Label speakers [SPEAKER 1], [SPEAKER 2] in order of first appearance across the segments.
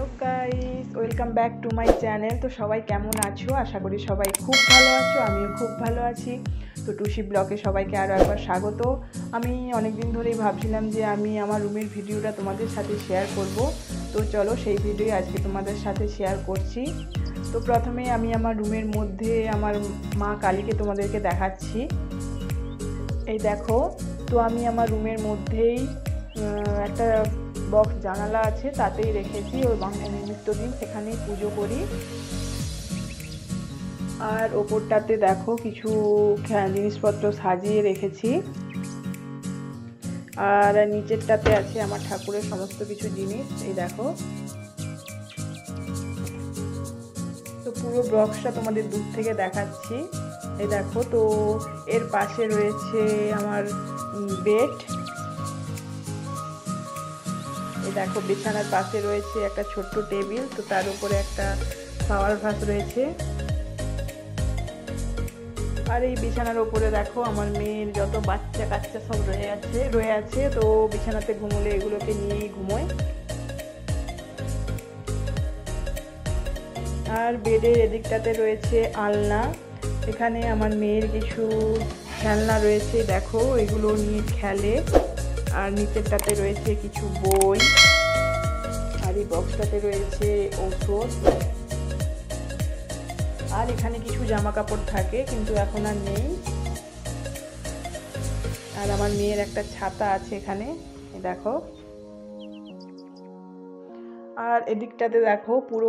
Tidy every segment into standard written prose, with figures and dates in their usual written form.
[SPEAKER 1] Hello guys, welcome back to my channel. তো সবাই কেমন আছো? আশা করি সবাই খুব ভালো আছো, আমিও খুব ভালো আছি। তো টুসি ব্লগে সবাইকে আরও একবার স্বাগত। আমি অনেক দিন ধরেই ভাবছিলাম যে আমি আমার রুমের ভিডিওটা তোমাদের সাথে শেয়ার করব। তো চলো সেই ভিডিও আজকে তোমাদের সাথে শেয়ার করছি। তো প্রথমে আমি আমার রুমের মধ্যে আমার মা কালীকে তোমাদেরকে দেখাচ্ছি। এই দেখো, তো আমি আমার রুমের মধ্যেই একটা বক্স জানালা আছে, তাতেই রেখেছি এবং নিত্যদিন সেখানেই পুজো করি। আর ওপরটাতে দেখো কিছু জিনিসপত্র সাজিয়ে রেখেছি। আর নিচেরটাতে আছে আমার ঠাকুরের সমস্ত কিছু জিনিস। এই দেখো, তো পুরো বক্সটা তোমাদের দূর থেকে দেখাচ্ছি। এই দেখো, তো এর পাশে রয়েছে আমার বেড। এই দেখো, বিছানার পাশে রয়েছে একটা ছোট্ট টেবিল, তো তার উপরে একটা ফ্লাওয়ার ভাস রয়েছে। আর এই বিছানার উপরে দেখো আমার মেয়ের যত বাচ্চা কাচ্চা সব রয়ে আছে। তো বিছানাতে ঘুমোলে এগুলোকে নিয়েই ঘুমোয়। আর বেডের এদিকটাতে রয়েছে আলনা। এখানে আমার মেয়ের কিছু খেলনা রয়েছে, দেখো এগুলো নিয়ে খেলে। আর নিচেরটাতে রয়েছে কিছু বই। আর এই বক্সটাতে রয়েছে ওষুধ। আর এখানে কিছু জামা কাপড় থাকে, কিন্তু এখন আর নেই। আর আমার মেয়ের একটা ছাতা আছে এখানে, দেখো। আর এদিকটাতে দেখো পুরো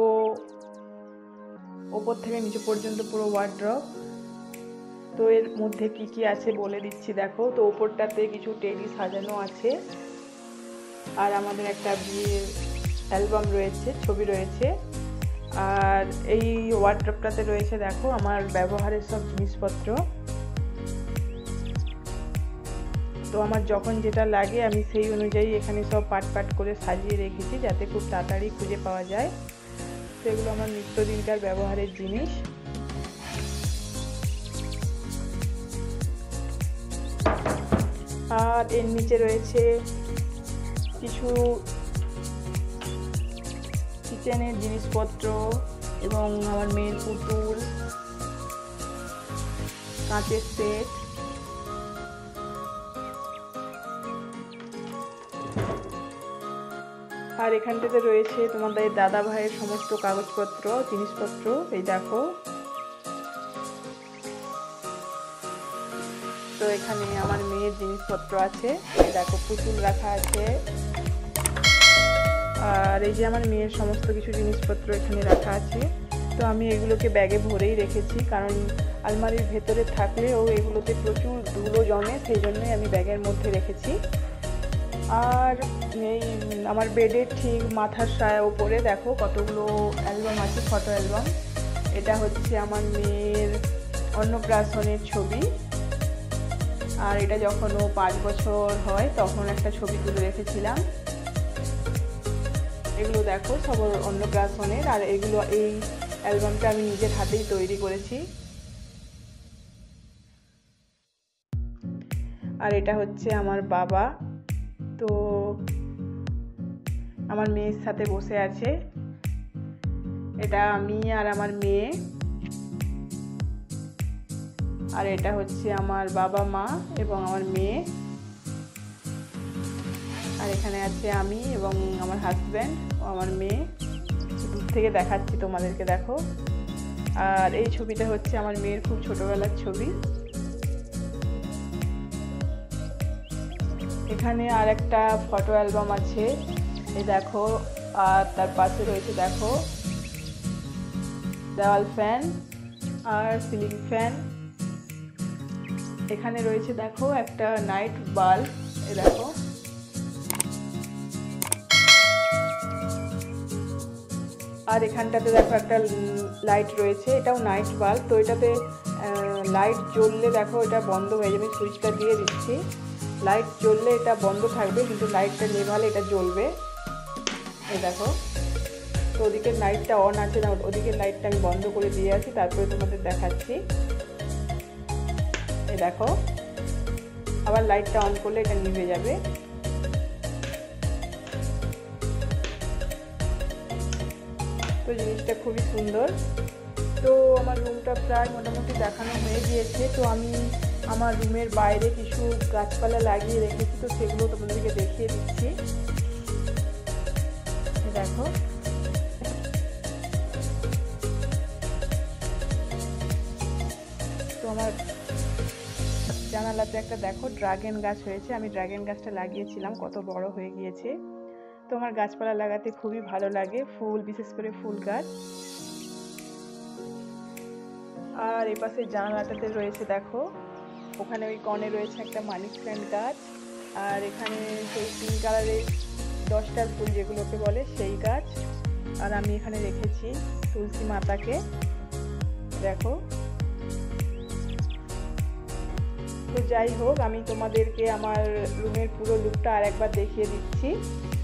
[SPEAKER 1] ওপর থেকে নিচে পর্যন্ত পুরো ওয়ার্ড্রপ। তো এর মধ্যে কি কি আছে বলে দিচ্ছি, দেখো। তো ওপরটাতে কিছু টেডি সাজানো আছে। আর আমাদের একটা বিয়ের অ্যালবাম রয়েছে, ছবি রয়েছে। আর এই ওয়ার্ড্রপটাতে রয়েছে দেখো আমার ব্যবহারের সব জিনিসপত্র। তো আমার যখন যেটা লাগে আমি সেই অনুযায়ী এখানে সব পাট পাট করে সাজিয়ে রেখেছি, যাতে খুব তাড়াতাড়ি খুঁজে পাওয়া যায়। সেগুলো আমার নিত্যদিনকার ব্যবহারের জিনিস। আর এর নিচে রয়েছে কিছু কিচেনের জিনিসপত্র এবং আমার মেয়ের পুতুল, কাঁচের সেট। আর এখানটাতে রয়েছে তোমাদের দাদা ভাইয়ের সমস্ত কাগজপত্র, জিনিসপত্র। এই দেখো, তো এখানে আমার মেয়ের জিনিসপত্র আছে। এই দেখো, পুতুল রাখা আছে। আর এই যে আমার মেয়ের সমস্ত কিছু জিনিসপত্র এখানে রাখা আছে। তো আমি এগুলোকে ব্যাগে ভরেই রেখেছি, কারণ আলমারির ভেতরে থাকলেও এগুলোতে প্রচুর ধুলো জমে, সেই জন্যই আমি ব্যাগের মধ্যে রেখেছি। আর এই আমার বেডের ঠিক মাথার সায়া উপরে দেখো কতগুলো অ্যালবাম আছে, ফটো অ্যালবাম। এটা হচ্ছে আমার মেয়ের অন্নপ্রাশনের ছবি। আর এটা যখন ও 5 বছর হয় তখন একটা ছবি তুলে রেখেছিলাম। এগুলো দেখো সব অন্নপ্রাশনের। আর এগুলো, এই অ্যালবামটা আমি নিজের হাতেই তৈরি করেছি। আর এটা হচ্ছে আমার বাবা, তো আমার মেয়ের সাথে বসে আছে। এটা আমি আর আমার মেয়ে। আর এটা হচ্ছে আমার বাবা মা এবং আমার মেয়ে। আর এখানে আছে আমি এবং আমার হাজব্যান্ড ও আমার মেয়ে। দূর থেকে দেখাচ্ছি তোমাদেরকে, দেখো। আর এই ছবিটা হচ্ছে আমার মেয়ের খুব ছোটবেলার ছবি। এখানে আর একটা ফটো অ্যালবাম আছে, এই দেখো। আর তার পাশে রয়েছে দেখো দেওয়াল ফ্যান আর সিলিং ফ্যান। এখানে রয়েছে দেখো একটা নাইট বাল্ব, এই দেখো। আর এখানটাতে দেখো একটা লাইট রয়েছে, এটাও নাইট বাল্ব। তো এটাতে লাইট জ্বললে দেখো এটা বন্ধ হয়ে যাবে। সুইচটা দিয়ে দিচ্ছি, লাইট জ্বললে এটা বন্ধ থাকবে, কিন্তু লাইটটা নেভালে এটা জ্বলবে। এই দেখো, তো ওদিকের লাইটটা অন আছে না, ওদিকের লাইটটা আমি বন্ধ করে দিয়ে আছি, তারপরে তোমাদের দেখাচ্ছি। এই দেখো, আবার লাইটটা অন করলে এটা নিভে যাবে। আর এই যে আমার মেয়ের সমস্ত কিছু জিনিসপত্র, এই দেখো। তো এখানে রয়েছে তো জিনিসটা খুবই সুন্দর। তো আমার রুমটা প্রায় মোটামুটি দেখানো হয়ে গিয়েছে। তো আমি আমার রুমের বাইরে কিছু গাছপালা লাগিয়ে রেখেছি, তো সেগুলো তোমাদেরকে দেখিয়ে দিচ্ছি। দেখো, তো আমার জানালাতে একটা দেখো ড্রাগন গাছ হয়েছে। আমি ড্রাগন গাছটা লাগিয়েছিলাম, কত বড় হয়ে গিয়েছে। তো আমার গাছপালা লাগাতে খুবই ভালো লাগে, ফুল, বিশেষ করে ফুল গাছ। আর এই পাশে জানালাটাতে রয়েছে দেখো, ওখানে ওই কর্নে রয়েছে একটা মানি প্ল্যান্ট গাছ। আর এখানে সেই পিঙ্ক কালারের 10টা ফুল যেগুলোকে বলে সেই গাছ। আর আমি এখানে রেখেছি তুলসী মাতাকে, দেখো। তো যাই হোক, আমি তোমাদেরকে আমার রুমের পুরো লুকটা আর একবার দেখিয়ে দিচ্ছি।